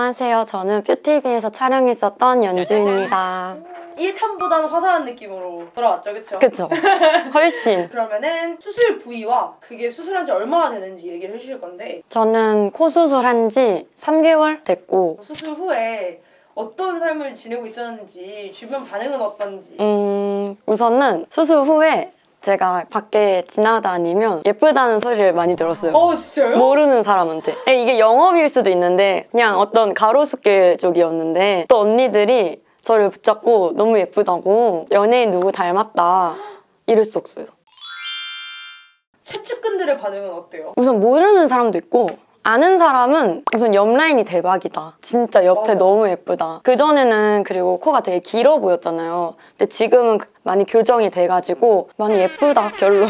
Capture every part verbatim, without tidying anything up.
안녕하세요. 저는 뷰티비에서 촬영했었던 연주입니다. 일 탄보다는 화사한 느낌으로 돌아왔죠, 그쵸? 그쵸. 훨씬. 그러면은 수술 부위와 그게 수술한 지 얼마나 되는지 얘기를 해주실 건데, 저는 코 수술한 지 삼 개월 됐고 수술 후에 어떤 삶을 지내고 있었는지, 주변 반응은 어떤지. 음, 우선은 수술 후에 제가 밖에 지나다니면 예쁘다는 소리를 많이 들었어요. 어, 진짜요? 모르는 사람한테. 이게 영업일 수도 있는데 그냥 어떤 가로수길 쪽이었는데 또 언니들이 저를 붙잡고 너무 예쁘다고 연예인 누구 닮았다 이럴 수 없어요. 최측근들의 반응은 어때요? 우선 모르는 사람도 있고 아는 사람은 우선 옆라인이 대박이다. 진짜 옆에 맞아. 너무 예쁘다. 그전에는 그리고 코가 되게 길어 보였잖아요. 근데 지금은 많이 교정이 돼가지고 많이 예쁘다. 별로.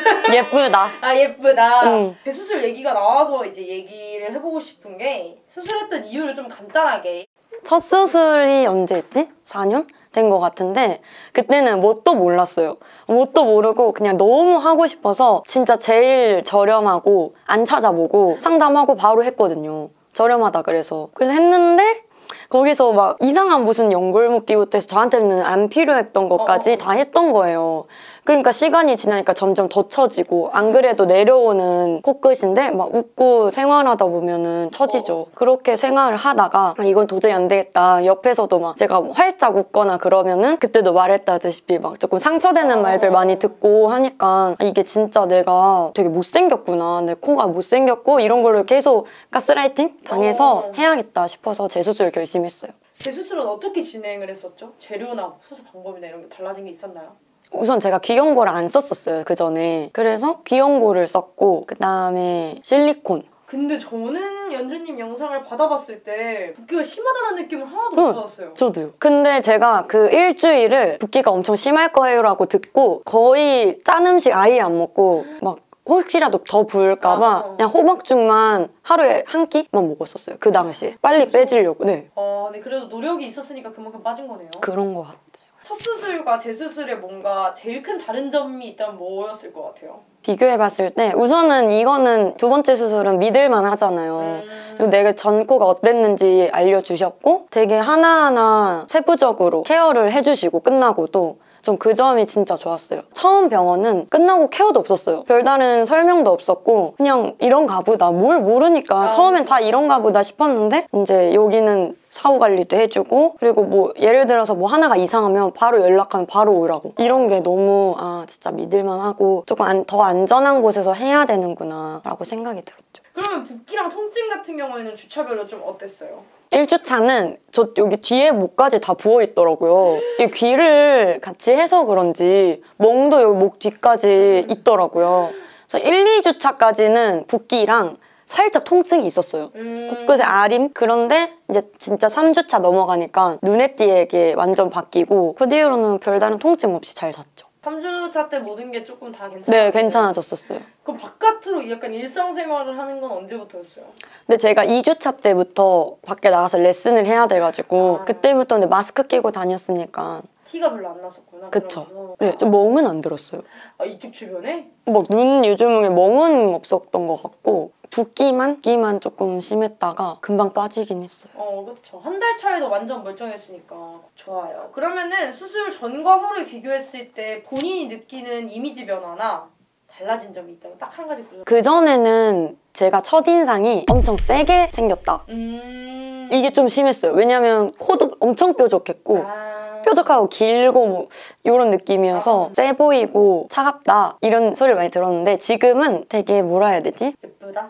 예쁘다. 아, 예쁘다. 응. 대수술 얘기가 나와서 이제 얘기를 해보고 싶은 게, 수술했던 이유를 좀 간단하게. 첫 수술이 언제였지? 사 년? 된 것 같은데 그때는 뭣도 몰랐어요. 뭣도 모르고 그냥 너무 하고 싶어서 진짜 제일 저렴하고 안 찾아보고 상담하고 바로 했거든요. 저렴하다 그래서. 그래서 했는데 거기서 막 이상한 무슨 연골 묶기부터 해서 저한테는 안 필요했던 것까지 어어. 다 했던 거예요. 그러니까 시간이 지나니까 점점 더 처지고 안 그래도 내려오는 코끝인데 막 웃고 생활하다 보면은 처지죠. 어. 그렇게 생활을 하다가 아, 이건 도저히 안 되겠다. 옆에서도 막 제가 활짝 웃거나 그러면은 그때도 말했다시피 막 조금 상처되는 어. 말들 많이 듣고 하니까 아, 이게 진짜 내가 되게 못생겼구나. 내 코가 못생겼고 이런 걸로 계속 가스라이팅 당해서 어. 해야겠다 싶어서 재수술 결심했어요. 대수술은 어떻게 진행을 했었죠? 재료나 수술 방법이나 이런 게 달라진 게 있었나요? 우선 제가 귀연고를 안 썼었어요, 그 전에. 그래서 귀연고를 썼고 그 다음에 실리콘. 근데 저는 연주님 영상을 받아봤을 때 붓기가 심하다는 느낌을 하나도 응. 못 받았어요. 저도요. 근데 제가 그 일주일을 붓기가 엄청 심할 거예요 라고 듣고 거의 짠 음식 아예 안 먹고 막 혹시라도 더 부을까봐 아, 어. 그냥 호박죽만 하루에 한 끼만 먹었었어요. 그 당시에. 빨리 빼지려고. 네. 어, 근데 그래도 노력이 있었으니까 그만큼 빠진 거네요. 그런 것 같아요. 첫 수술과 재수술에 뭔가 제일 큰 다른 점이 있다면 뭐였을 것 같아요? 비교해봤을 때 우선은 이거는 두 번째 수술은 믿을만 하잖아요. 음... 그리고 내가 전 코가 어땠는지 알려주셨고 되게 하나하나 세부적으로 케어를 해주시고 끝나고도 전 그 점이 진짜 좋았어요. 처음 병원은 끝나고 케어도 없었어요. 별다른 설명도 없었고 그냥 이런가 보다. 뭘 모르니까 아, 처음엔 그쵸. 다 이런가 보다 싶었는데 이제 여기는 사후 관리도 해주고 그리고 뭐 예를 들어서 뭐 하나가 이상하면 바로 연락하면 바로 오라고. 이런 게 너무 아 진짜 믿을만하고 조금 안, 더 안전한 곳에서 해야 되는구나 라고 생각이 들었죠. 그러면 붓기랑 통증 같은 경우에는 주차별로 좀 어땠어요? 일 주차는 저 여기 뒤에 목까지 다 부어있더라고요. 이 귀를 같이 해서 그런지 멍도 여기 목 뒤까지 있더라고요. 그래서 일, 이 주차까지는 붓기랑 살짝 통증이 있었어요. 음... 코끝에 아림? 그런데 이제 진짜 삼 주차 넘어가니까 눈에 띄게 완전 바뀌고 그 뒤로는 별다른 통증 없이 잘 잤죠. 삼 주차 때 모든 게 조금 다 괜찮았어요? 네, 괜찮아졌었어요. 그럼 바깥으로 약간 일상생활을 하는 건 언제부터였어요? 근데 제가 이 주차 때부터 밖에 나가서 레슨을 해야 돼가지고 아. 그때부터 근데 마스크 끼고 다녔으니까 티가 별로 안 났었구나. 그쵸. 그러면서. 네, 좀 멍은 안 들었어요. 아, 이쪽 주변에? 막 눈 요즘에 멍은 없었던 것 같고 붓기만? 붓기만 조금 심했다가 금방 빠지긴 했어요. 어, 그쵸. 한 달 차에도 완전 멀쩡했으니까 좋아요. 그러면은 수술 전과 후를 비교했을 때 본인이 느끼는 이미지 변화나 달라진 점이 있다면 딱 한 가지 보여주세요. 그전에는 제가 첫인상이 엄청 세게 생겼다. 음... 이게 좀 심했어요. 왜냐면 코도 엄청 뾰족했고 아... 뾰족하고 길고 뭐 이런 느낌이어서 아. 세 보이고 차갑다 이런 소리를 많이 들었는데 지금은 되게 뭐라 해야 되지? 예쁘다?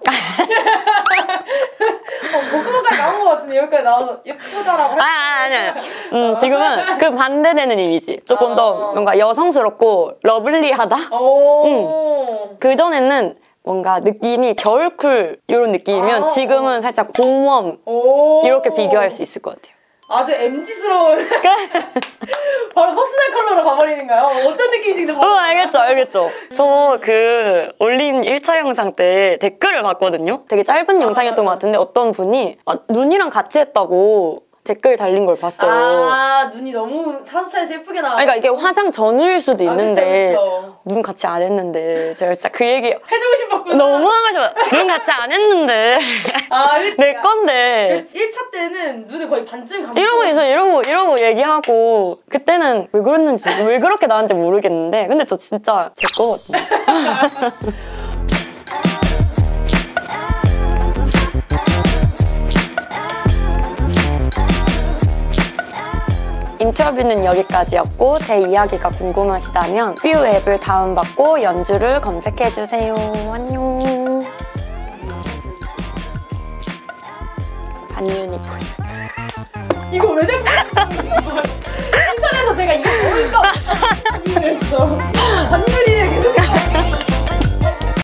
어, 고구마까지 나온 것 같은데 여기까지 나와서 예쁘다라고 아, 아니, 아니. 음, 지금은 그 반대되는 이미지. 조금 아. 더 뭔가 여성스럽고 러블리하다? 오. 그전에는 뭔가 느낌이 겨울쿨 이런 느낌이면 아. 지금은 살짝 봄웜 오. 이렇게 비교할 수 있을 것 같아요. 아주 엠지스러운 바로 퍼스널 컬러로 가버리는가요? 어떤 느낌인지 어, 알겠죠, 알겠죠. 저 그 올린 일 차 영상 때 댓글을 봤거든요. 되게 짧은 영상이었던 것 같은데 어떤 분이 아, 눈이랑 같이 했다고 댓글 달린 걸 봤어요. 아, 눈이 너무 잘 사수차에서 예쁘게 나와. 아니, 그러니까 이게 화장 전후일 수도 아, 있는데 그쵸, 그쵸. 눈 같이 안 했는데 제가 진짜 그 얘기 해주고 싶었구나. 너무 하고 싶어. 눈 같이 안 했는데 아, 그치. 내 건데 일 차 때는 눈을 거의 반쯤 감고 이러고 있어 이러고 이러고 얘기하고 그때는 왜 그랬는지 왜 그렇게 나왔는지 모르겠는데 근데 저 진짜 제 거거든요. 인터뷰는 여기까지였고 제 이야기가 궁금하시다면 뷰 앱을 다운받고 연주를 검색해주세요. 안녕. 반윤이 포즈. 이거 왜 자꾸 인터넷에서 제가 이거 모를까 봐 이랬어.